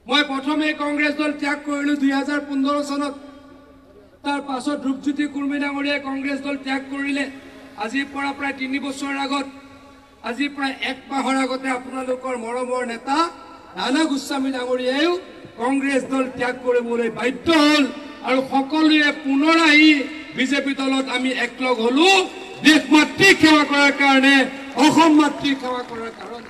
মই প্ৰথমে কংগ্ৰেছ দল ত্যাগ কৰিলো 2015 চনত তাৰ পাছত ৰূপজ্যোতি কুৰ্মী ডাঙৰীয়াই কংগ্ৰেছ দল ত্যাগ কৰিলে আজিৰ পৰা প্ৰায় 3 বছৰ আগত আজি প্ৰায় 1 মাহৰ আগতে আপোনালোকৰ মৰমৰ নেতা ৰাণা গোস্বামী ডাঙৰীয়াও কংগ্ৰেছ দল ত্যাগ কৰিবলৈ বাধ্য হ'ল আৰু সকলোৱে পুনৰ আহি বিজেপি দলত আমি একলগ হলো দেশ মাতৃ সেৱা কৰাৰ কাৰণে অসম মাতৃ সেৱা কৰাৰ কাৰণে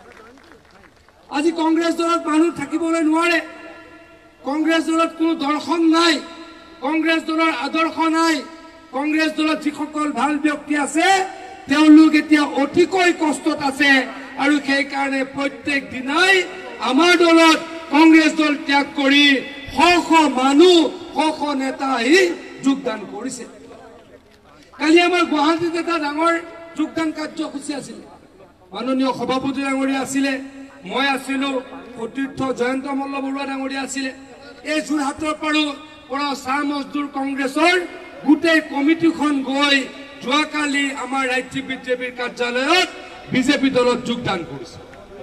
আজি কংগ্ৰেছ দলত মানুহ থাকিবলৈ নোৱাৰে কংগ্ৰেছ দলত কোনো দৰ্শন নাই কংগ্ৰেছ দলৰ আদৰ্শ নাই কংগ্ৰেছ দলত যিসকল ভাল ব্যক্তি আছে তেওঁলোক এতিয়া অতিকৈ কষ্টত আছে আৰু সেই কাৰণে প্ৰত্যেক দিনাই আমাৰ দলত কংগ্ৰেছ দল ত্যাগ কৰি শ মানুহ শ নেতা আহি যোগদান কৰিছে কালি আমাৰ গুৱাহাটীত এটা ডাঙৰ যোগদান কাৰ্যসূচী আছিল মাননীয় সভাপতি ডাঙৰীয়া আছিলে মই আছিলো সতীৰ্থ জয়ন্ত মল্ল বৰুৱা ডাঙৰীয়া আছিলে এই যোৰহাটৰ পৰা চাহ মজদুৰ কংগ্ৰেছৰ গোটেই কমিটিখন গৈ যোৱাকালি আমাৰ ৰাজ্যিক বিজেপিৰ কাৰ্যালয়ত বিজেপি দলত যোগদান কৰিছে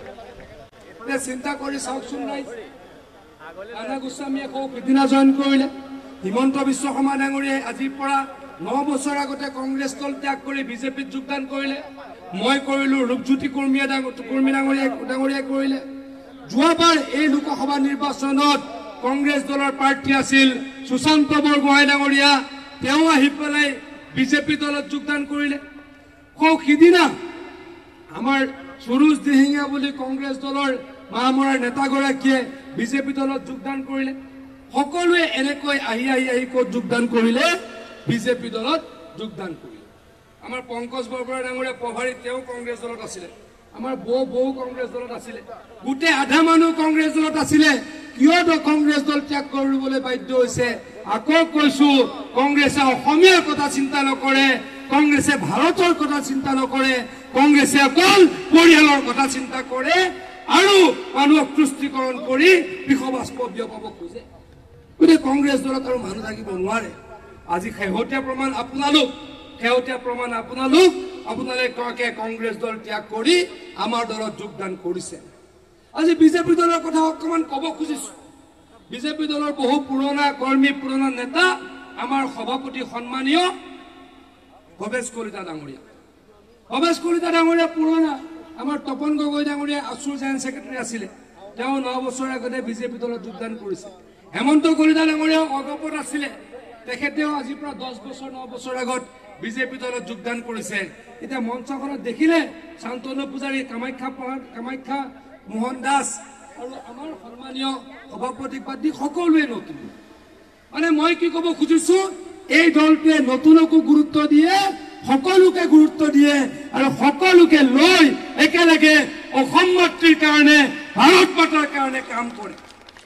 চিন্তা কৰি চাওকচোন ৰাণা গোস্বামীয়ে সিদিনা জইন কৰিলে হিমন্ত বিশ্ব শৰ্মা ডাঙৰীয়াই আজিৰ পৰা 9 বছৰ আগতে কংগ্ৰেছ দল ত্যাগ কৰি বিজেপিত যোগদান কৰিলে মই কৰিলো ৰূপজ্যোতি কুৰ্মী ডাঙৰীয়াই কৰিলে যোৱাবাৰ এই লোকসভা নিৰ্বাচনত কংগ্ৰেছ দলৰ প্ৰাৰ্থী আছিল সুশান্ত বৰগোহাঁই ডাঙৰীয়া তেওঁ আহি পেলাই বিজেপি দলত যোগদান কৰিলে সিদিনা আমাৰ সুৰুজ দিহিঙীয়া বুলি কংগ্ৰেছ দলৰ মামৰাৰ নেতাগৰাকীয়ে বিজেপি দলত যোগদান কৰিলে সকলোৱে এনেকৈ আহি ক'ত যোগদান কৰিলে বিজেপি দলত যোগদান কৰিলে আমাৰ পংকজ বৰবৰা ডাঙৰীয়া প্ৰভাৰী তেওঁ কংগ্ৰেছ দলত আছিলে আমাৰ বৌ কংগ্ৰেছ দলত আছিলে গোটেই আধা মানুহ কংগ্ৰেছ দলত আছিলে কিয়তো কংগ্ৰেছ দল ত্যাগ কৰিবলৈ বাধ্য হৈছে আকৌ কৈছো কংগ্ৰেছে অসমীয়াৰ কথা চিন্তা নকৰে কংগ্ৰেছে ভাৰতৰ কথা চিন্তা নকৰে কংগ্ৰেছে অকল পৰিয়ালৰ কথা চিন্তা কৰে আৰু মানুহক তুষ্টিকৰণ কৰি বিষবাস্প বিয়পাব খোজে গতিকে কংগ্ৰেছ দলত আৰু মানুহ থাকিব নোৱাৰে আজি শেহতীয়া প্ৰমাণ আপোনালোকে কংগ্ৰেছ দল ত্যাগ কৰি আমাৰ দলত যোগদান কৰিছে আজি বিজেপি দলৰ কথা অকমান ক'ব খুজিছো বিজেপি দলৰ বহু পুৰণা কৰ্মী পুৰণা নেতা আমাৰ সভাপতি সন্মানীয় ভৱেশ কলিতা ডাঙৰীয়া পুৰণা আমাৰ তপন গগৈ ডাঙৰীয়া আছুৰ জেনেৰেল ছেক্ৰেটাৰী আছিলে তেওঁ 9 বছৰ আগতে বিজেপি দলত যোগদান কৰিছে হেমন্ত কলিতা ডাঙৰীয়াও অগপত আছিলে তেখেতেও আজিৰ পৰা 10 বছৰ 9 বছৰ আগত বিজেপি দলত যোগদান কৰিছে এতিয়া মঞ্চখনত দেখিলে শান্তনু পূজাৰী কামাখ্যা মোহন দাস আৰু আমাৰ সন্মানীয় সভাপতি পাতি সকলোৱে নতুন মানে মই কি ক'ব খুজিছো এই দলটোৱে নতুনকো গুৰুত্ব দিয়ে সকলোকে গুৰুত্ব দিয়ে আৰু সকলোকে লৈ একেলগে অসম মাতৃৰ কাৰণে ভাৰত মাতাৰ কাৰণে কাম কৰে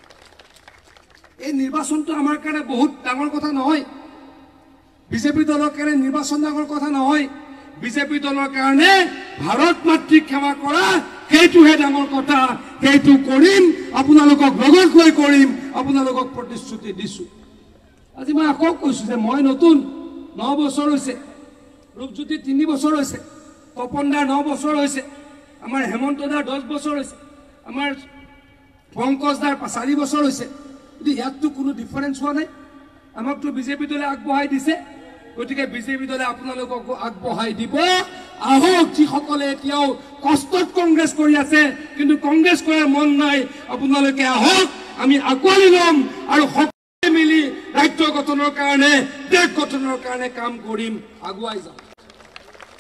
এই নিৰ্বাচনটো আমাৰ কাৰণে বহুত ডাঙৰ কথা নহয় বিজেপি দলৰ কাৰণে নিৰ্বাচন ডাঙৰ কথা নহয় বিজেপি দলৰ কাৰণে ভাৰত মাতৃক সেৱা কৰা সেইটোহে ডাঙৰ কথা সেইটো কৰিম আপোনালোকক লগত লৈ কৰিম আপোনালোকক প্ৰতিশ্ৰুতি দিছো আজি মই আকৌ কৈছো যে মই নতুন 9 বছৰ হৈছে ৰূপজ্যোতি 3 বছৰ হৈছে তপন দাৰ 9 বছৰ হৈছে আমাৰ হেমন্ত দাৰ 10 বছৰ হৈছে আমাৰ পংকজ দাৰ 4 বছৰ হৈছে ইয়াততো কোনো ডিফাৰেন্স হোৱা নাই আমাকতো বিজেপি দলে আগবঢ়াই দিছে গতিকে বিজেপি দলে আপোনালোকক আগবঢ়াই দিব আহক যিসকলে এতিয়াও কষ্টত কংগ্ৰেছ কৰি আছে কিন্তু কংগ্ৰেছ কৰাৰ মন নাই আপোনালোকে আহক আমি আগুৱাই ল'ম আৰু সকলোৱে মিলি ৰাজ্য গঠনৰ কাৰণে দেশ গঠনৰ কাৰণে কাম কৰিম আগুৱাই যাম